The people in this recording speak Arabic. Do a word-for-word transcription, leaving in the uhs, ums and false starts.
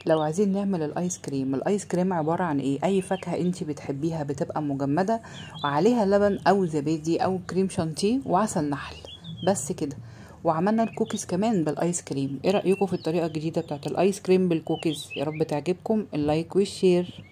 لو عايزين نعمل الايس كريم، الايس كريم عبارة عن ايه؟ اي فاكهة انت بتحبيها بتبقى مجمدة وعليها لبن او زبادي او كريم شانتيه وعسل نحل، بس كده. وعملنا الكوكيز كمان بالايس كريم. ايه رأيكم في الطريقة الجديدة بتاعت الايس كريم بالكوكيز؟ يا رب تعجبكم. اللايك والشير.